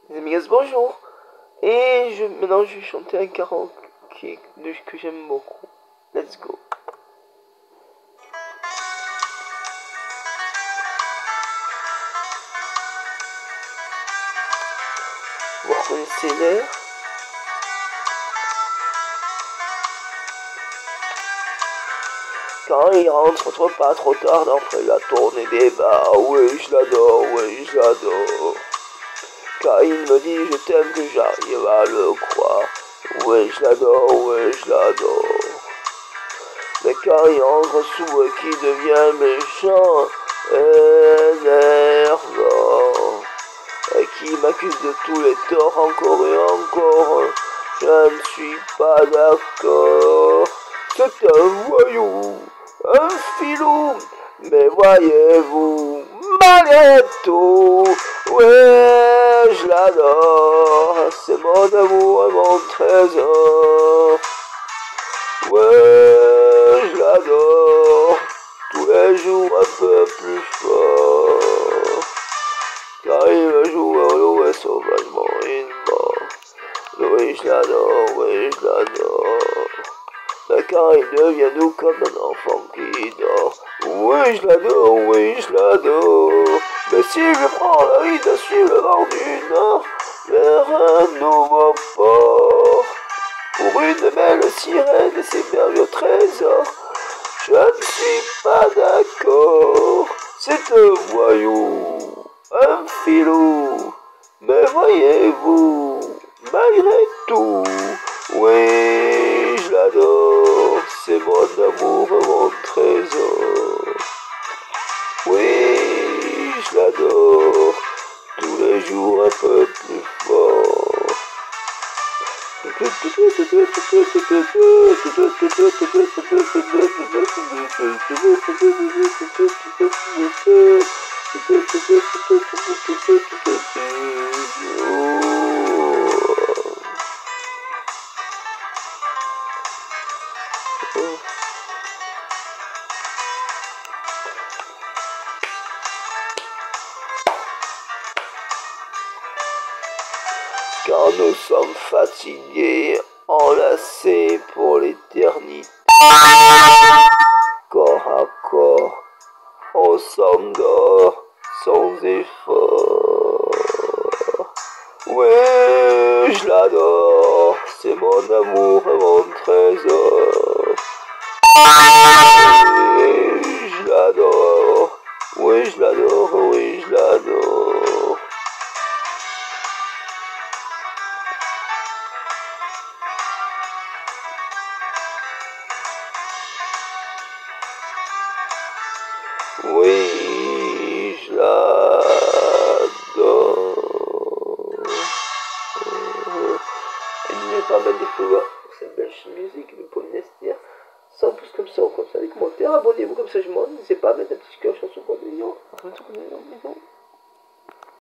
Les amis, bonjour. Et maintenant je vais chanter un karaoké que j'aime beaucoup. Let's go. Vous reconnaissez l'air? Quand il rentre pas trop tard après la tournée des bars, oui je l'adore, oui je l'adore. Quand il me dit je t'aime que j'arrive à le croire, oui je l'adore, oui je l'adore. Mais quand il rentre sous et qu'il devient méchant, énervant, et qui m'accuse de tous les torts encore et encore, je ne suis pas d'accord. C'est un voyou, un filou, mais voyez-vous, malgré tout, ouais, je l'adore, c'est mon amour et mon trésor. Ouais, je l'adore, tous les jours un peu plus fort. Quand il me joue au loup sauvagement, il mord. Oui, je l'adore, oui, je l'adore. Mais quand il devient doux comme un enfant qui dort, oui, je l'adore, oui, je l'adore. Mais si je prends le risque de suivre le vent du nord vers un nouveau port, pour une belle sirène et ses merveilleux trésors, je ne suis pas d'accord. C'est un voyou, un filou, mais voyez-vous, malgré tout, oui, je l'adore, c'est mon amour et mon trésor. Oui, je l'adore, tous les jours un peu plus fort. Quand nous sommes fatigués, enlacés pour l'éternité, corps à corps, on s'endort sans effort. Oui, je l'adore, c'est mon amour et mon trésor. Oui, je l'adore, oui, je l'adore, oui, je l'adore. Oui, je l'adore. Il n'est pas mal des followers pour cette belle musique de Paul Nestir. Sans plus comme ça, ou comme ça, les commentaires, abonnez-vous comme ça je m'en. N'hésitez pas à mettre un petit cœur chanson pour des gens.